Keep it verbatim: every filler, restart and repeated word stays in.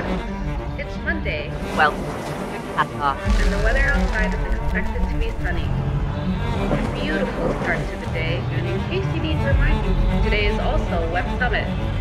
friends. It's Monday, Well, haha. and the weather outside is expected to be sunny. A beautiful start to the day, and in case you need reminding, today is also Web Summit.